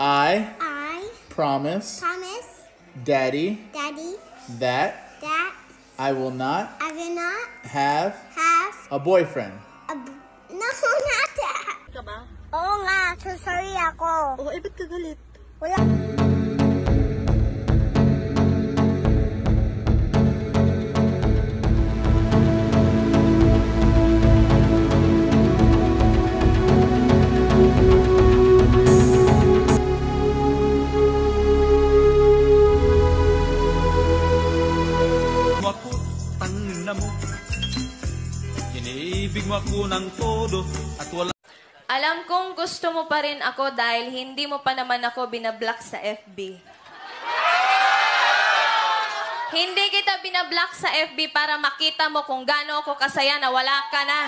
I promise Daddy that I will not have a boyfriend. No, not that. Ka ba? Oo nga, so sorry ako. Oo, ba't ka galit? Wala. Ako, tangina mo. Iniibig mo ako ng todo at wala. Alam kong gusto mo pa rin ako dahil hindi mo pa naman ako binablock sa FB. Hindi kita binablock sa FB para makita mo kung gaano ako kasaya na wala ka na.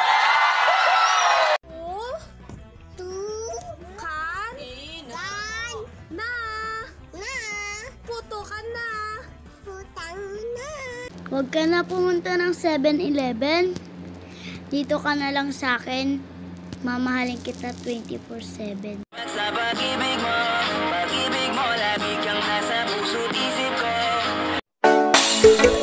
Huwag ka na pumunta ng 7-Eleven. Dito ka na lang sa akin. Mamahalin kita 24/7. Sa pag-ibig mo lagi kang nasa puso't isip ko.